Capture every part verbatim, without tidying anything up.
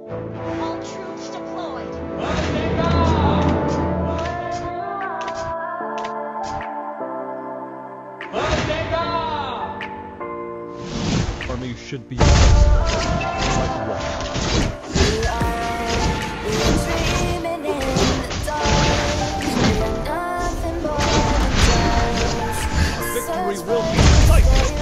All troops deployed. Army should be like what? Victory will be decisive.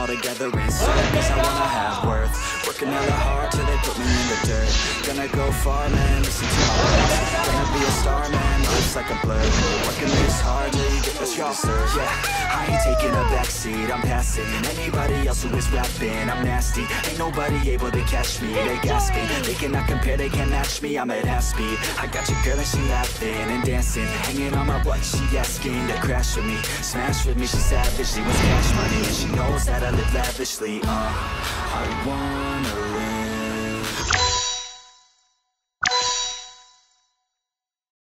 all together in circles. I wanna have worth, working hella hard till they put me in the dirt. Gonna go far, man, listen to my words. Gonna be a star, man, life's like a blur. Working this hard till you get what you deserve. Yeah, I ain't taking a backseat, I'm passing anybody else who is rapping. I'm nasty, ain't nobody able to catch me. They gasping, they cannot compare, they can't match me. I'm at half speed, I got your girl and she laughing and dancing, hanging on my butt, she asking to crash with me, smash with me. She savage, she wants cash money, and she knows that I live lavishly. Uh, I wanna